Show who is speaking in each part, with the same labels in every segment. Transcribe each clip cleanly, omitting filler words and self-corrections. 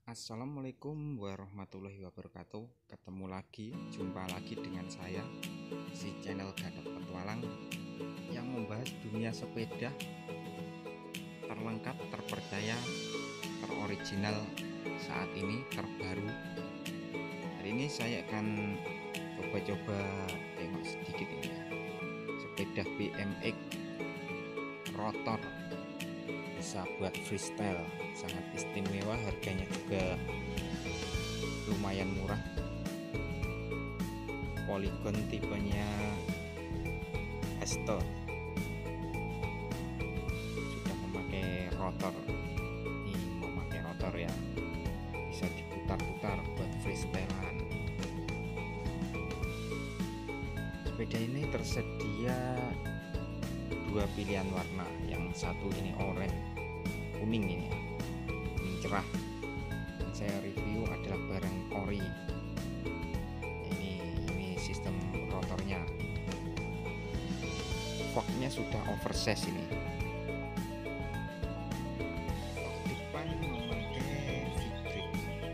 Speaker 1: Assalamualaikum warahmatullahi wabarakatuh. Jumpa lagi dengan saya di channel Gatot Petualang yang membahas dunia sepeda terlengkap, terpercaya, teroriginal saat ini, terbaru. Hari ini saya akan coba tengok sedikit ini ya. Sepeda BMX rotor, bisa buat freestyle, sangat istimewa, harganya juga lumayan murah. Polygon tipenya Esto, sudah memakai rotor. Ini memakai rotor ya, bisa diputar-putar buat freestylean. Sepeda ini tersedia dua pilihan warna, yang satu ini oranye, kuning ini ya, kuning cerah. Yang saya review adalah barang ori. Ini sistem rotornya, forknya sudah oversize ini. Depan memakai V-grip,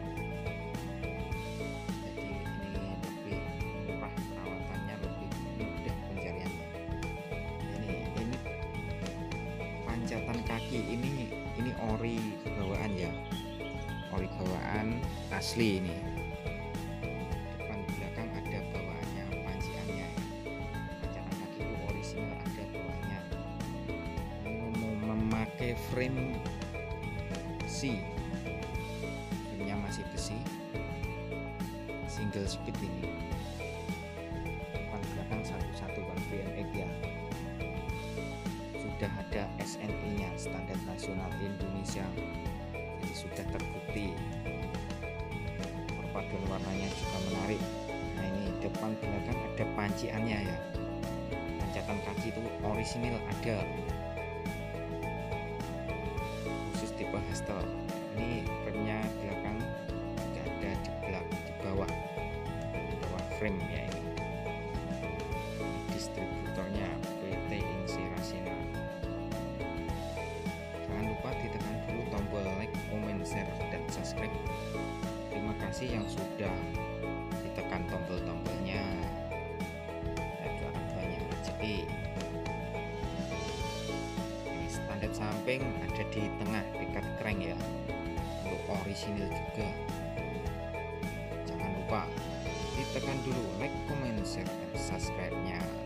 Speaker 1: jadi ini lebih murah, perawatannya lebih mudah pencariannya. Ini pancatan kaki ini ori bawaan ya, ori bawaan asli ini. Depan belakang ada bawaannya, panciannya ya. Pancatan kaki itu orisinal, ada bawaannya. Ini memakai frame besi, framenya masih besi, single speed ini. Depan belakang satu-satu kalau BMX ya. Sudah ada SNI nya, standar nasional Indonesia, jadi sudah terbukti. Perpaduan warnanya juga menarik. Nah, ini depan belakang ada panciannya ya, pancatan kaki itu orisinil ada, khusus tipe Hestel. Ini remnya belakang tidak ada di bawah frame ya. Ini distributornya PT Insirasina. Jangan lupa ditekan dulu tombol like, comment, share, dan subscribe. Terima kasih yang sudah ditekan tombol-tombolnya. Saya doakan banyak rezeki. Ini standar samping ada di tengah dekat crank ya, untuk orisinil juga. Jangan lupa ditekan dulu like, comment, share, dan subscribe-nya.